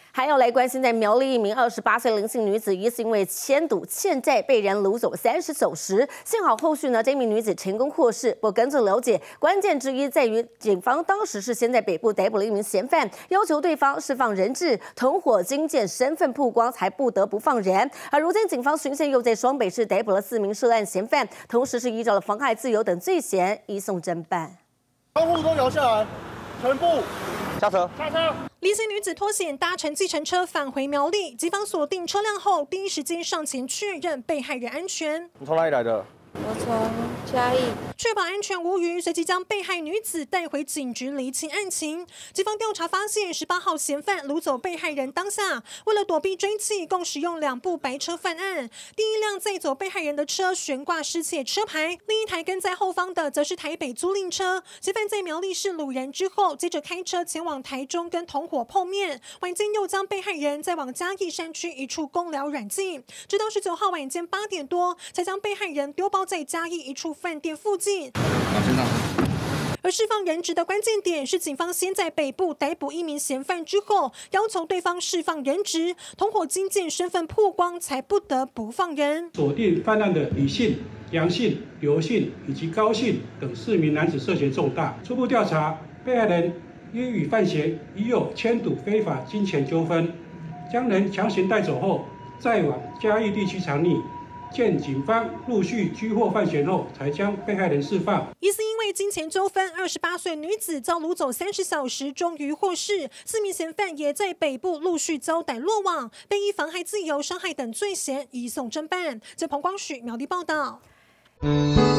还要来关心，在苗栗一名28岁林姓女子，疑似因为签赌欠债被人掳走30小时，幸好后续呢，这名女子成功获释。不过根据了解，关键之一在于警方当时是先在北部逮捕了一名嫌犯，要求对方释放人质，同伙经见身份曝光，才不得不放人。而如今警方巡线又在双北市逮捕了4名涉案嫌犯，同时是依照了妨害自由等罪嫌移送侦办。 窗户都摇下来，全部下车， 下车。 离奇女子脱险搭乘计程车返回苗栗，警方锁定车辆后，第一时间上前确认被害人安全。 你从哪里来的？ 我从嘉义， 确保安全无虞，随即将被害女子带回警局厘清案情。警方调查发现，18号嫌犯掳走被害人当下，为了躲避追缉，共使用2部白车犯案。第一辆载走被害人的车悬挂失窃车牌，另一台跟在后方的则是台北租赁车。嫌犯在苗栗市掳人之后，接着开车前往台中跟同伙碰面，晚间又将被害人再往嘉义山区一处公寮软禁，直到19号晚间8点多，才将被害人丢包在嘉义一处饭店附近。而释放人质的关键点是，警方先在北部逮捕1名嫌犯之后，要求对方释放人质，同伙经见身份曝光，才不得不放人。 锁定犯案的李姓、杨姓、刘姓以及高姓等4名男子涉嫌重大。初步调查，被害人因与犯嫌已有签赌非法金钱纠纷，将人强行带走后，再往嘉义地区藏匿。见警方陆续拘获犯嫌后，才将被害人释放。 疑似因为金钱纠纷，28岁女子遭掳走30小时，终于获释。4名嫌犯也在北部陆续遭逮落网，被依妨害自由、伤害等罪嫌移送侦办。这彭光许苗栗报道。